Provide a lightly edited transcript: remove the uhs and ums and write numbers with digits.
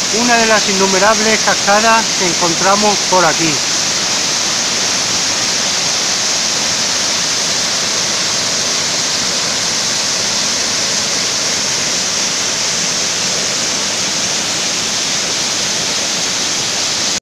una de las innumerables cascadas que encontramos por aquí.